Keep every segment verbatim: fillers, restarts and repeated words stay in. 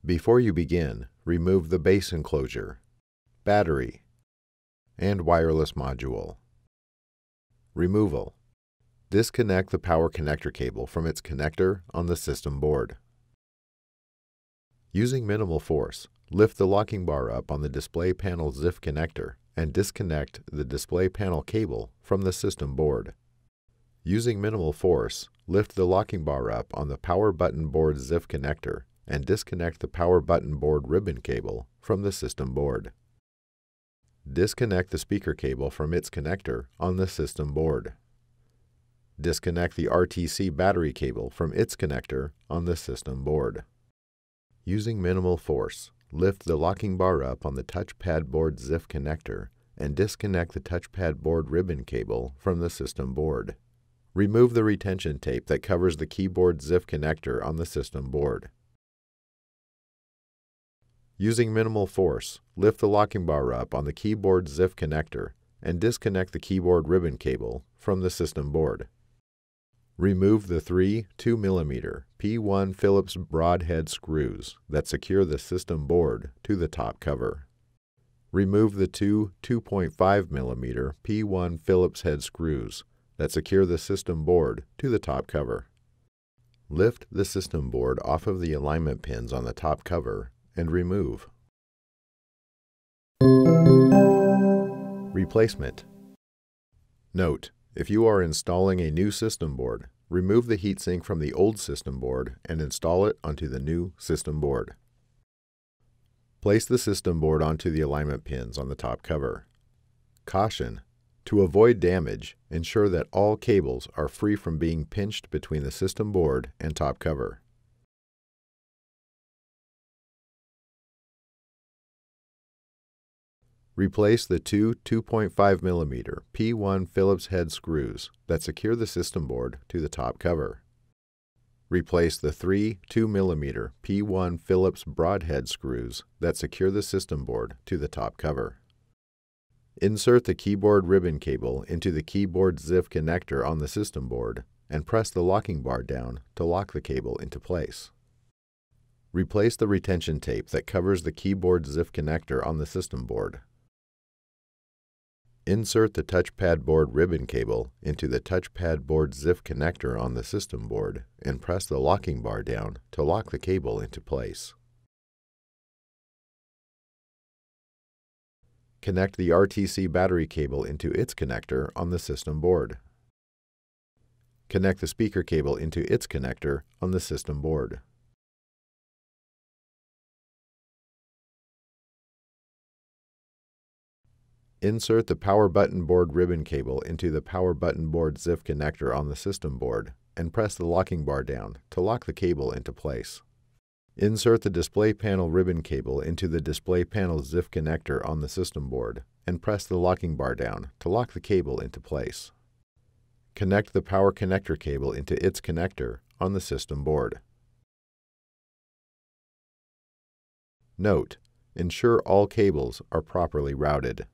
Before you begin, remove the base enclosure, battery, and wireless module. Removal. Disconnect the power connector cable from its connector on the system board. Using minimal force, lift the locking bar up on the display panel Z I F connector and disconnect the display panel cable from the system board. Using minimal force, lift the locking bar up on the power button board Z I F connector and disconnect the power button board ribbon cable from the system board. Disconnect the speaker cable from its connector on the system board. Disconnect the R T C battery cable from its connector on the system board. Using minimal force, lift the locking bar up on the touchpad board Z I F connector and disconnect the touchpad board ribbon cable from the system board. Remove the retention tape that covers the keyboard Z I F connector on the system board. Using minimal force, lift the locking bar up on the keyboard Z I F connector and disconnect the keyboard ribbon cable from the system board. Remove the three two millimeter P one Phillips broadhead screws that secure the system board to the top cover. Remove the two two point five millimeter P one Phillips head screws that secure the system board to the top cover. Lift the system board off of the alignment pins on the top cover and remove. Replacement. Note: if you are installing a new system board, remove the heatsink from the old system board and install it onto the new system board. Place the system board onto the alignment pins on the top cover. Caution: to avoid damage, ensure that all cables are free from being pinched between the system board and top cover. Replace the two two point five millimeter P one Phillips head screws that secure the system board to the top cover. Replace the three two millimeter P one Phillips broadhead screws that secure the system board to the top cover. Insert the keyboard ribbon cable into the keyboard Z I F connector on the system board and press the locking bar down to lock the cable into place. Replace the retention tape that covers the keyboard Z I F connector on the system board. Insert the touchpad board ribbon cable into the touchpad board Z I F connector on the system board and press the locking bar down to lock the cable into place. Connect the R T C battery cable into its connector on the system board. Connect the speaker cable into its connector on the system board. Insert the power button board ribbon cable into the power button board Z I F connector on the system board and press the locking bar down to lock the cable into place. Insert the display panel ribbon cable into the display panel Z I F connector on the system board and press the locking bar down to lock the cable into place. Connect the power connector cable into its connector on the system board. Note: ensure all cables are properly routed.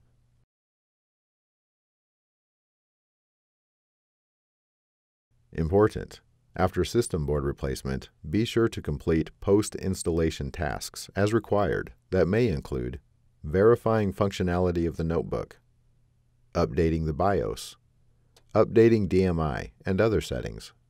Important: after system board replacement, be sure to complete post-installation tasks as required that may include verifying functionality of the notebook, updating the BIOS, updating D M I and other settings,